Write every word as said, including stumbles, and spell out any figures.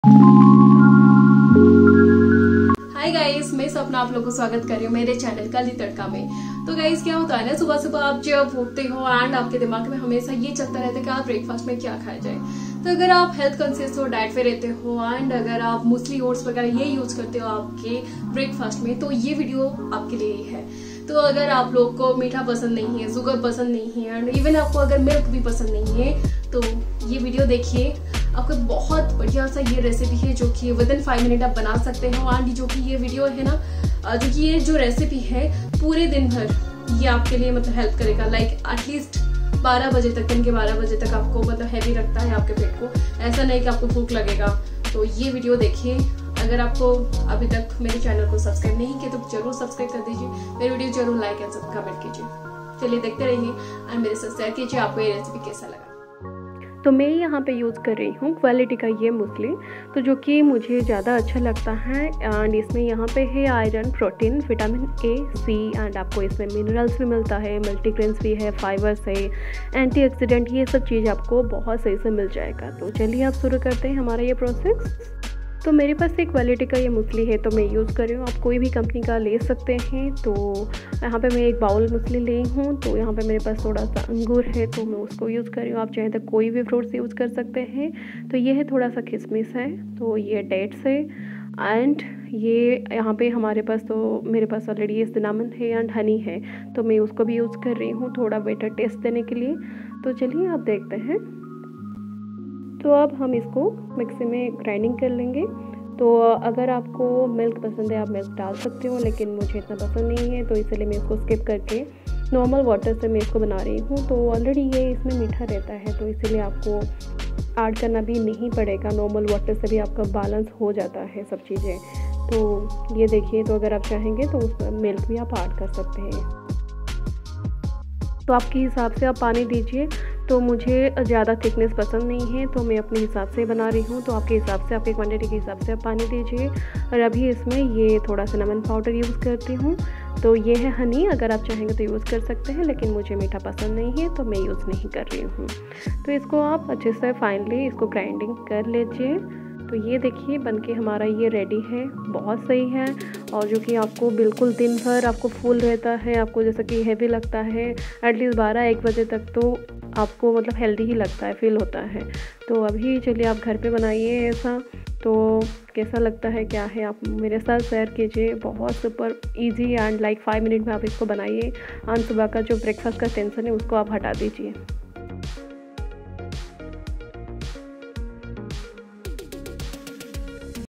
Hi guys, मैं सपना आप लोगों को स्वागत कर रही हूँ मेरे चैनल कली तड़का में। तो गाइस क्या होता है ना, सुबह सुबह आप जब उठते हो एंड आपके दिमाग में हमेशा ये चलता रहता है कि आप ब्रेकफास्ट में क्या खाया जाए। तो अगर आप हेल्थ कॉन्शियस हो, डाइट पे रहते हो एंड अगर आप मूसली ओट्स वगैरह ये यूज करते हो आपके ब्रेकफास्ट में, तो ये वीडियो आपके लिए ही है। तो अगर आप लोग को मीठा पसंद नहीं है, शुगर पसंद नहीं है एंड इवन आपको अगर मिल्क भी पसंद नहीं है, तो ये वीडियो देखिए। आपको बहुत बढ़िया सा ये रेसिपी है जो कि विद इन फाइव मिनट आप बना सकते हो। एंड जो कि ये वीडियो है ना, जो कि ये जो रेसिपी है पूरे दिन भर ये आपके लिए मतलब हेल्प करेगा। लाइक एटलीस्ट बारह बजे तक, दिन के बारह बजे तक आपको मतलब हैवी रखता है आपके पेट को। ऐसा नहीं कि आपको भूख लगेगा। तो ये वीडियो देखिए। अगर आपको अभी तक मेरे चैनल को सब्सक्राइब नहीं किया तो जरूर सब्सक्राइब कर दीजिए। मेरी वीडियो जरूर लाइक एंड कमेंट कीजिए। चलिए देखते रहिए एंड मेरे साथ शेयर कीजिए आपको ये रेसिपी कैसा लगा। तो मैं यहाँ पे यूज़ कर रही हूँ क्वालिटी का ये मूसली, तो जो कि मुझे ज़्यादा अच्छा लगता है। एंड इसमें यहाँ पे है iron, protein, vitamin A, C and आपको इसमें मिनरल्स भी मिलता है, मल्टीग्रेन्स भी है, फाइबर्स है, एंटीऑक्सीडेंट, ये सब चीज़ आपको बहुत सही से मिल जाएगा। तो चलिए आप शुरू करते हैं हमारा ये प्रोसेस। तो मेरे पास एक क्वालिटी का ये मूसली है तो मैं यूज़ कर रही हूँ। आप कोई भी कंपनी का ले सकते हैं। तो यहाँ पे मैं एक बाउल मूसली ली हूँ। तो यहाँ पे मेरे पास थोड़ा सा अंगूर है तो मैं उसको यूज़ कर रही हूँ। आप चाहें तो कोई भी फ्रूट्स यूज़ कर सकते हैं। तो ये है थोड़ा सा किशमिश है, तो ये डेट्स है एंड ये यहाँ पे हमारे पास, तो मेरे पास ऑलरेडी ये सिनामन है एंड हनी है, तो मैं उसको भी यूज़ कर रही हूँ थोड़ा बेटर टेस्ट देने के लिए। तो चलिए आप देखते हैं। तो अब हम इसको मिक्सी में ग्राइंडिंग कर लेंगे। तो अगर आपको मिल्क पसंद है आप मिल्क डाल सकते हो, लेकिन मुझे इतना पसंद नहीं है तो इसलिए मैं इसको स्किप करके नॉर्मल वाटर से मैं इसको बना रही हूँ। तो ऑलरेडी ये इसमें मीठा रहता है तो इसीलिए आपको ऐड करना भी नहीं पड़ेगा। नॉर्मल वाटर से भी आपका बैलेंस हो जाता है सब चीज़ें। तो ये देखिए, तो अगर आप चाहेंगे तो उसमें मिल्क भी आप ऐड कर सकते हैं। तो आपके हिसाब से आप पानी दीजिए। तो मुझे ज़्यादा थिकनेस पसंद नहीं है तो मैं अपने हिसाब से बना रही हूँ। तो आपके हिसाब से, आपके क्वांटिटी के हिसाब से आप पानी दीजिए। और अभी इसमें ये थोड़ा सिनेमन पाउडर यूज़ करती हूँ। तो ये है हनी, अगर आप चाहेंगे तो यूज़ कर सकते हैं, लेकिन मुझे मीठा पसंद नहीं है तो मैं यूज़ नहीं कर रही हूँ। तो इसको आप अच्छे से फाइनली इसको ग्राइंडिंग कर लीजिए। तो ये देखिए बनके हमारा ये रेडी है, बहुत सही है। और जो कि आपको बिल्कुल दिन भर आपको फुल रहता है, आपको जैसा कि हैवी लगता है एटलीस्ट बारह एक बजे तक, तो आपको मतलब हेल्दी ही लगता है, फील होता है। तो अभी चलिए आप घर पे बनाइए ऐसा। तो कैसा लगता है, क्या है, आप मेरे साथ शेयर कीजिए। बहुत super easy and like five minute में आप इसको बनाइए एंड सुबह का जो ब्रेकफास्ट का टेंशन है उसको आप हटा दीजिए।